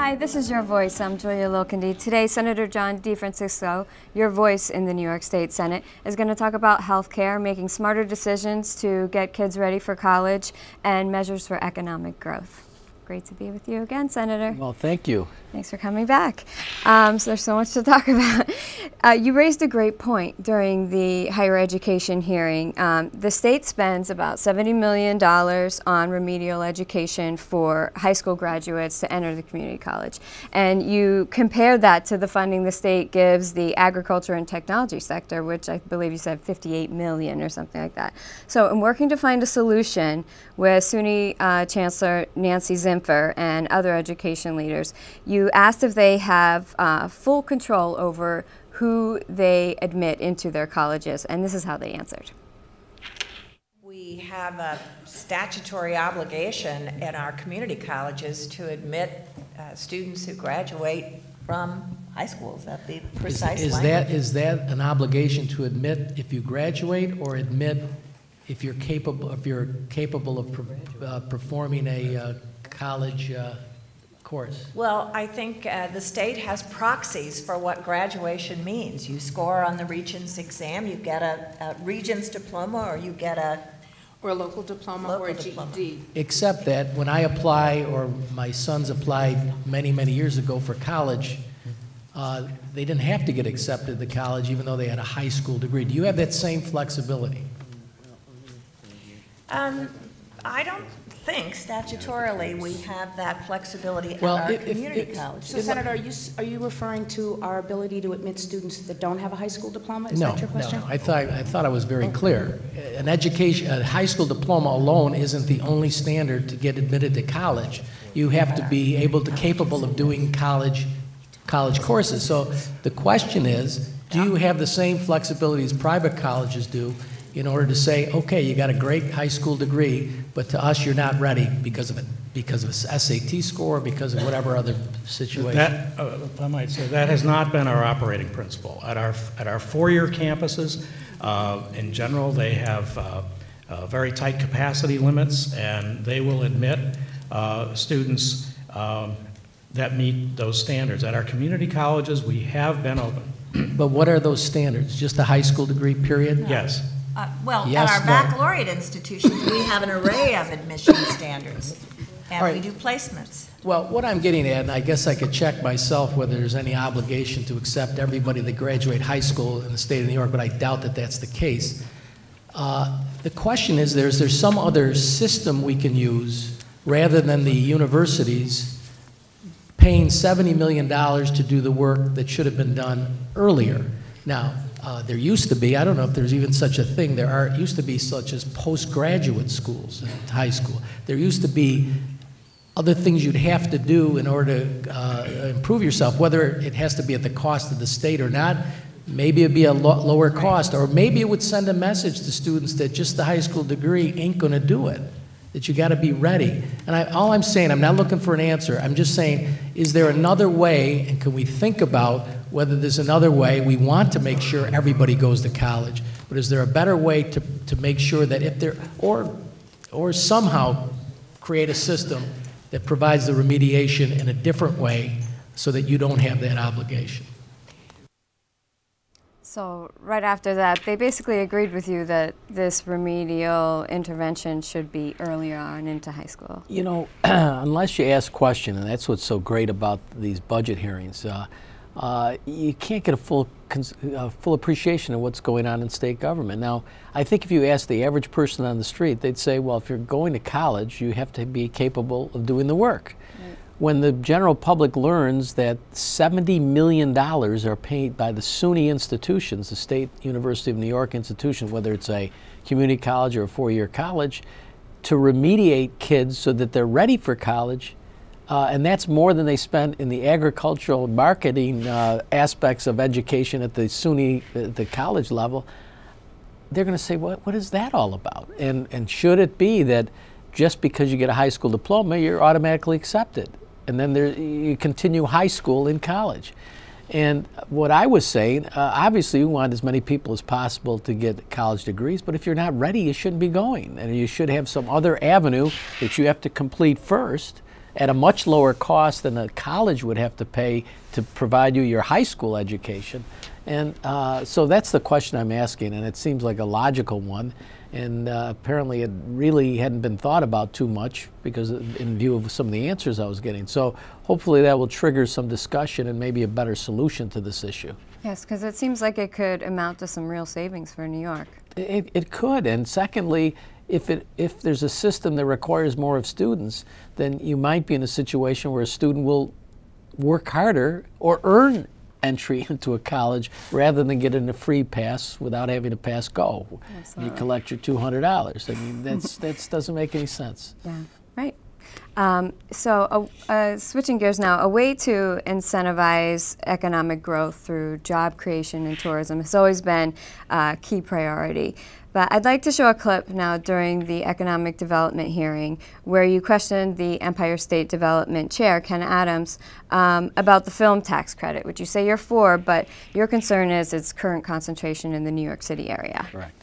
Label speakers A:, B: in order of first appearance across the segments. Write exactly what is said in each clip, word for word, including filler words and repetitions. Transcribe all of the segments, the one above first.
A: Hi, this is Your Voice. I'm Julia Lilkendy. Today, Senator John DeFrancisco, your voice in the New York State Senate, is going to talk about health care, making smarter decisions to get kids ready for college, and measures for economic growth. Great to be with you again, Senator.
B: Well, thank you.
A: Thanks for coming back. Um, so there's so much to talk about. Uh, you raised a great point during the higher education hearing. Um, the state spends about seventy million dollars on remedial education for high school graduates to enter the community college. And you compare that to the funding the state gives the agriculture and technology sector, which I believe you said fifty-eight million dollars or something like that. So in working to find a solution with SUNY uh, Chancellor Nancy Zimpher and other education leaders, you You asked if they have uh, full control over who they admit into their colleges, and this is how they answered.
C: We have a statutory obligation in our community colleges to admit uh, students who graduate from high school. Is that the precise
B: is, is
C: language?
B: That, is that an obligation to admit if you graduate, or admit if you're capable, if you're capable of per, uh, performing a uh, college uh, course?
C: Well, I think uh, the state has proxies for what graduation means. You score on the Regents exam, you get a, a Regents diploma, or you get a
D: or a local diploma
C: local
D: or a G E D.
C: diploma.
B: Except that when I apply, or my sons applied many, many years ago for college, uh, they didn't have to get accepted to college even though they had a high school degree. Do you have that same flexibility?
C: Um, I don't think statutorily we have that flexibility
B: Well,
C: at our
B: if- if-
C: community
B: if-
C: college.
D: So, Senator, are you, are you referring to our ability to admit students that don't have a high school diploma? Is
B: No,
D: that your question?
B: no, I thought, I thought I was very clear. An education, a high school diploma alone isn't the only standard to get admitted to college. You have to be able to, capable of doing college, college courses. So the question is, do you have the same flexibility as private colleges do in order to say, okay, you got a great high school degree, but to us you're not ready because of it, because of a S A T score, because of whatever other situation?
E: That, uh, if I might say, that has not been our operating principle. At our, at our four-year campuses, uh, in general, they have uh, uh, very tight capacity limits, and they will admit uh, students um, that meet those standards. At our community colleges, we have been open.
B: But what are those standards? Just a high school degree, period?
E: Yes.
C: Uh, well,
B: Yes,
C: at our
B: no.
C: baccalaureate institutions, we have an array of admission standards, and
B: All right.
C: we do placements.
B: Well, what I'm getting at, and I guess I could check myself whether there's any obligation to accept everybody that graduate high school in the state of New York, but I doubt that that's the case. Uh, the question is, there's, there's some other system we can use rather than the universities paying seventy million dollars to do the work that should have been done earlier. Now, uh, there used to be, I don't know if there's even such a thing, there are used to be such as postgraduate schools in high school. There used to be other things you'd have to do in order to uh, improve yourself, whether it has to be at the cost of the state or not. Maybe it'd be a lo lower cost, or maybe it would send a message to students that just the high school degree ain't going to do it, that you got to be ready. And I, all I'm saying, I'm not looking for an answer. I'm just saying, is there another way, and can we think about whether there's another way? We want to make sure everybody goes to college, but is there a better way to, to make sure that if there, or, or somehow create a system that provides the remediation in a different way so that you don't have that obligation?
A: So right after that, they basically agreed with you that this remedial intervention should be earlier on into high school.
B: You know, unless you ask questions, and that's what's so great about these budget hearings, uh, uh, you can't get a full, uh, full appreciation of what's going on in state government. Now, I think if you ask the average person on the street, they'd say, well, if you're going to college, you have to be capable of doing the work. Right. When the general public learns that seventy million dollars are paid by the SUNY institutions, the State University of New York institution, whether it's a community college or a four-year college, to remediate kids so that they're ready for college, uh, and that's more than they spend in the agricultural marketing uh, aspects of education at the SUNY, uh, the college level, they're going to say, what, what is that all about? And, and should it be that just because you get a high school diploma, you're automatically accepted? And then there, you continue high school in college. And what I was saying, uh, obviously we want as many people as possible to get college degrees, but if you're not ready, you shouldn't be going. And you should have some other avenue that you have to complete first at a much lower cost than a college would have to pay to provide you your high school education. And uh, so that's the question I'm asking, and it seems like a logical one. And uh, apparently it really hadn't been thought about too much because in view of some of the answers I was getting. So hopefully that will trigger some discussion and maybe a better solution to this issue.
A: Yes, because it seems like it could amount to some real savings for New York.
B: It, it could, and secondly, if, it, if there's a system that requires more of students, then you might be in a situation where a student will work harder or earn entry into a college rather than getting a free pass without having to pass go. Absolutely. You collect your two hundred dollars. I mean, that's that doesn't make any sense.
A: Yeah, right. Um, so uh, uh, switching gears now, a way to incentivize economic growth through job creation and tourism has always been a key priority. But I'd like to show a clip now during the economic development hearing where you questioned the Empire State Development Chair, Ken Adams, um, about the film tax credit, which you say you're for, but your concern is its current concentration in the New York City area.
B: Correct.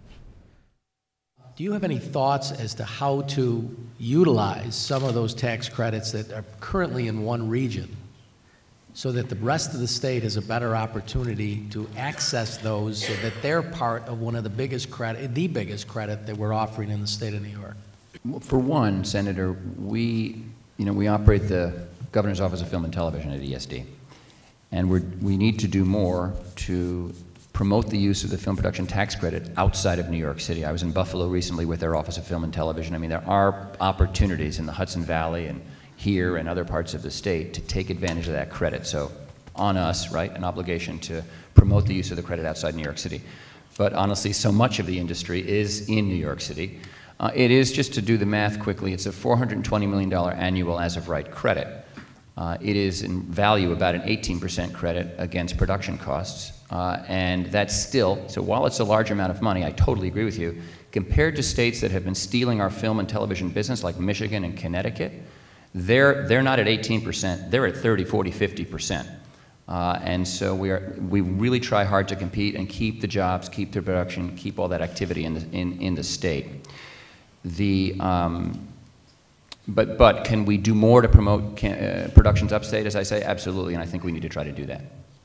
B: Do you have any thoughts as to how to utilize some of those tax credits that are currently in one region so that the rest of the state has a better opportunity to access those so that they're part of one of the biggest credit, the biggest credit that we're offering in the state of New York?
F: For one, Senator, we, you know, we operate the Governor's Office of Film and Television at E S D, and we're, we need to do more to promote the use of the film production tax credit outside of New York City. I was in Buffalo recently with their Office of Film and Television. I mean, there are opportunities in the Hudson Valley and here and other parts of the state to take advantage of that credit. So on us, right, an obligation to promote the use of the credit outside New York City. But honestly, so much of the industry is in New York City. Uh, it is, just to do the math quickly, it's a four hundred twenty million dollars annual as-of-right credit. Uh, it is in value about an eighteen percent credit against production costs. Uh, and that's still, so while it's a large amount of money, I totally agree with you, compared to states that have been stealing our film and television business like Michigan and Connecticut, they're, they're not at eighteen percent, they're at thirty, forty, fifty percent. Uh, and so we, are, we really try hard to compete and keep the jobs, keep the production, keep all that activity in the, in, in the state. The, um, but, but can we do more to promote can, uh, productions upstate, as I say? Absolutely, and I think we need to try to do that.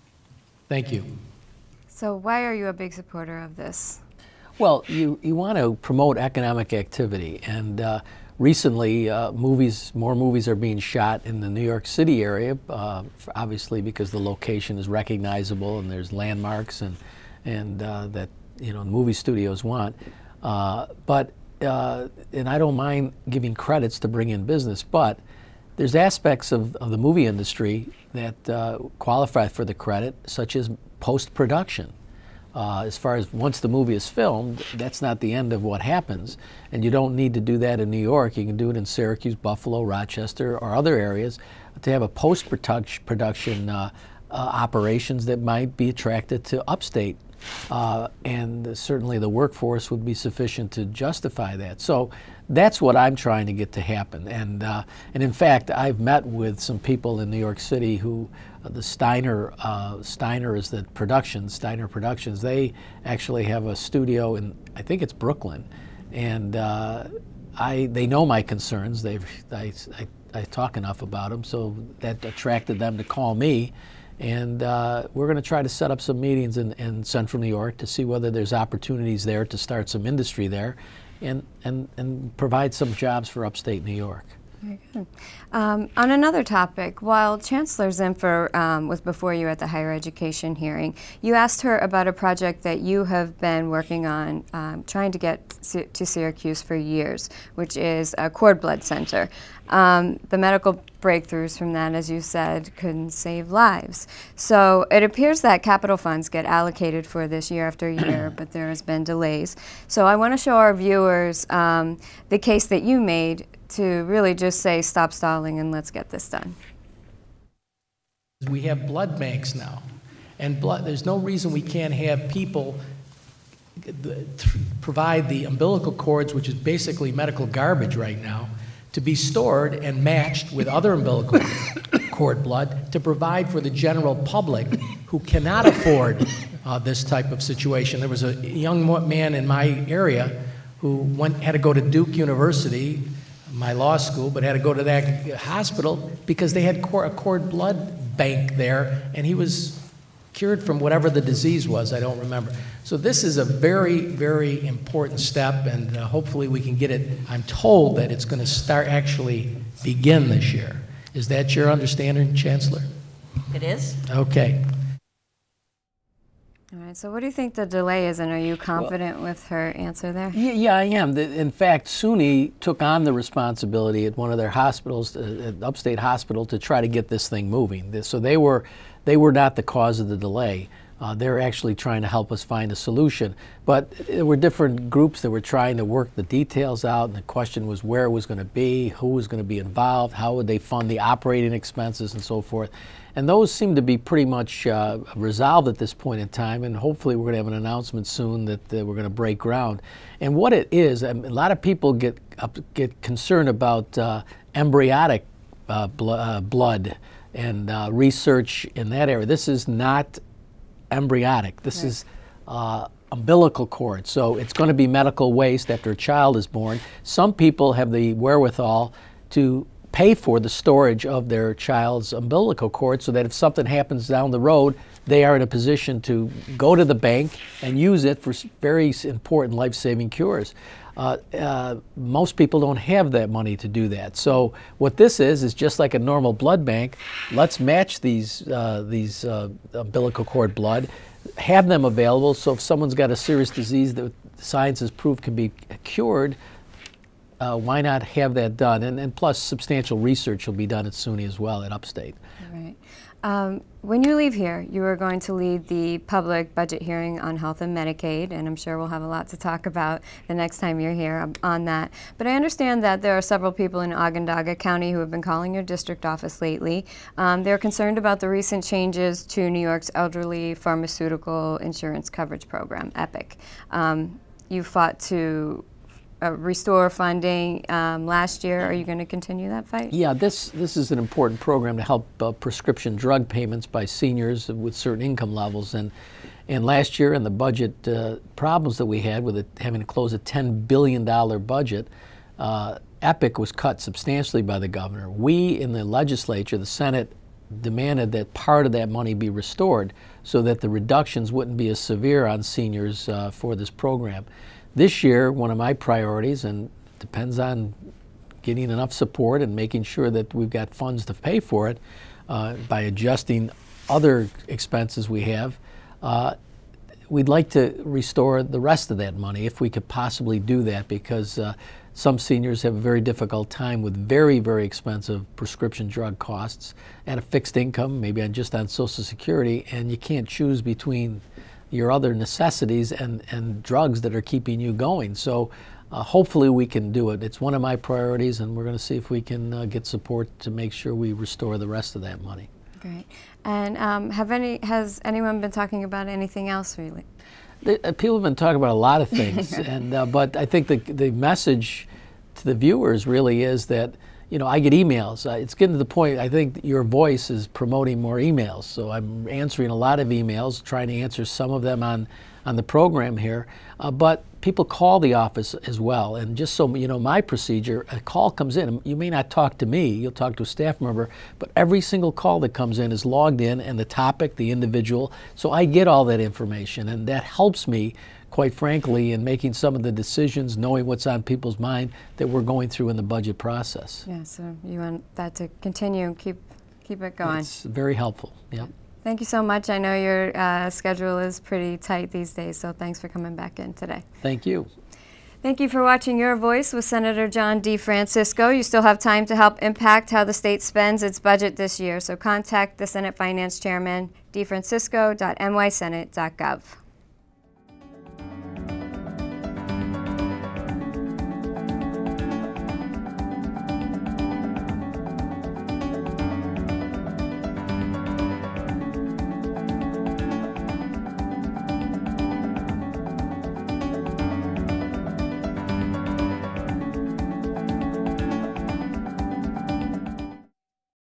B: Thank you.
A: So why are you a big supporter of this?
B: Well, you, you want to promote economic activity, and uh, recently uh, movies, more movies are being shot in the New York City area, uh, obviously because the location is recognizable and there's landmarks and, and uh, that, you know, movie studios want. Uh, but, uh, and I don't mind giving credits to bring in business, but there's aspects of, of the movie industry that uh, qualify for the credit, such as post-production. Uh, as far as once the movie is filmed, that's not the end of what happens. And you don't need to do that in New York. You can do it in Syracuse, Buffalo, Rochester, or other areas to have a post-production uh, uh, operations that might be attracted to upstate. Uh, and certainly the workforce would be sufficient to justify that. So that's what I'm trying to get to happen. And, uh, and in fact, I've met with some people in New York City who, uh, the Steiner, uh, Steiner is the production, Steiner Productions, they actually have a studio in, I think it's Brooklyn. And uh, I, they know my concerns. They've, I, I, I talk enough about them, so that attracted them to call me. And uh, we're going to try to set up some meetings in, in central New York to see whether there's opportunities there to start some industry there and, and, and provide some jobs for upstate New York.
A: Very good. Um, on another topic, while Chancellor Zimpher um, was before you at the higher education hearing, you asked her about a project that you have been working on, um, trying to get to Syracuse for years, which is a cord blood center. Um, the medical breakthroughs from that, as you said, can save lives. So it appears that capital funds get allocated for this year after year, but there has been delays. So I want to show our viewers um, the case that you made to really just say stop stalling and let's get this done.
B: We have blood banks now, and blood, there's no reason we can't have people provide the umbilical cords, which is basically medical garbage right now, to be stored and matched with other umbilical cord blood to provide for the general public who cannot afford uh, this type of situation. There was a young man in my area who went, had to go to Duke University my law school, but had to go to that hospital because they had cord, a cord blood bank there, and he was cured from whatever the disease was, I don't remember. So this is a very, very important step, and uh, hopefully we can get it. I'm told that it's going to start actually begin this year. Is that your understanding, Chancellor?
C: It is?
B: Okay.
A: All right, so what do you think the delay is, and are you confident well, with her answer there?
G: Yeah, yeah, I am. In fact, SUNY took on the responsibility at one of their hospitals, uh, at Upstate Hospital, to try to get this thing moving. So they were, they were not the cause of the delay. Uh, they're actually trying to help us find a solution. But there were different groups that were trying to work the details out, and the question was where it was going to be, who was going to be involved, how would they fund the operating expenses, and so forth. And those seem to be pretty much uh, resolved at this point in time, and hopefully we're going to have an announcement soon that uh, we're going to break ground. And what it is, I mean, a lot of people get up, get concerned about uh, embryonic uh, bl uh, blood and uh, research in that area. This is not embryonic. This right. is uh, umbilical cord. So it's going to be medical waste after a child is born. Some people have the wherewithal to pay for the storage of their child's umbilical cord so that if something happens down the road, they are in a position to go to the bank and use it for very important life-saving cures. Uh, uh, most people don't have that money to do that. So what this is is just like a normal blood bank. Let's match these uh, these uh, umbilical cord blood, have them available, so if someone's got a serious disease that science has proved can be cured, uh, why not have that done? And, and plus, substantial research will be done at SUNY as well at Upstate.
A: Right. Um, when you leave here, you are going to lead the public budget hearing on health and Medicaid, and I'm sure we'll have a lot to talk about the next time you're here on that. But I understand that there are several people in Onondaga County who have been calling your district office lately. Um, they're concerned about the recent changes to New York's elderly pharmaceutical insurance coverage program, EPIC. Um, you fought to Uh, restore funding um, last year. Are you going to continue that fight?
G: Yeah, this this is an important program to help uh, prescription drug payments by seniors with certain income levels. And and last year, in the budget uh, problems that we had with it, having to close a ten billion dollar budget, uh, EPIC was cut substantially by the governor. We in the legislature, the Senate, demanded that part of that money be restored so that the reductions wouldn't be as severe on seniors uh, for this program. This year, one of my priorities, and depends on getting enough support and making sure that we've got funds to pay for it uh, by adjusting other expenses we have, uh, we'd like to restore the rest of that money if we could possibly do that, because uh, some seniors have a very difficult time with very, very expensive prescription drug costs and a fixed income, maybe on just on Social Security, and you can't choose between your other necessities and, and drugs that are keeping you going. So uh, hopefully we can do it. It's one of my priorities, and we're going to see if we can uh, get support to make sure we restore the rest of that money.
A: Great. And um, have any, has anyone been talking about anything else really?
G: The, uh, people have been talking about a lot of things, and uh, but I think the, the message to the viewers really is that, you know, I get emails. Uh, it's getting to the point, I think your voice is promoting more emails. So I'm answering a lot of emails, trying to answer some of them on, on the program here. Uh, but people call the office as well. And just so you know, my procedure, a call comes in. You may not talk to me, you'll talk to a staff member, but every single call that comes in is logged in, and the topic, the individual. So I get all that information, and that helps me, quite frankly, in making some of the decisions, knowing what's on people's mind that we're going through in the budget process.
A: Yeah, so you want that to continue and keep, keep it going.
G: It's very helpful, yeah.
A: Thank you so much. I know your uh, schedule is pretty tight these days, so thanks for coming back in today.
G: Thank you.
A: Thank you for watching Your Voice with Senator John DeFrancisco. You still have time to help impact how the state spends its budget this year, so contact the Senate Finance Chairman, defrancisco dot n y senate dot gov.